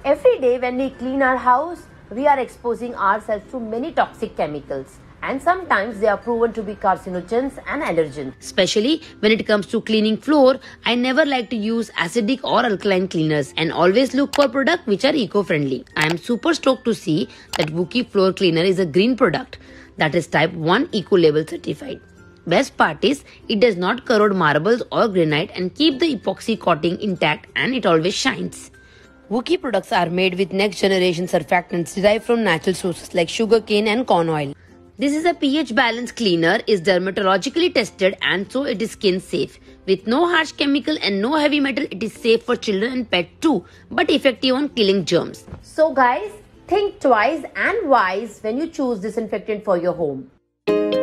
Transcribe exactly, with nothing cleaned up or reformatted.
Every day when we clean our house, we are exposing ourselves to many toxic chemicals, and sometimes they are proven to be carcinogens and allergens. Especially when it comes to cleaning floor, I never like to use acidic or alkaline cleaners and always look for products which are eco-friendly. I am super stoked to see that Wookie floor cleaner is a green product that is type one eco label certified. Best part is, it does not corrode marbles or granite and keep the epoxy coating intact, and it always shines. Wookie products are made with next generation surfactants derived from natural sources like sugarcane and corn oil. This is a pH balanced cleaner, is dermatologically tested, and so it is skin safe. With no harsh chemical and no heavy metal, it is safe for children and pets too, but effective on killing germs. So guys, think twice and wise when you choose disinfectant for your home.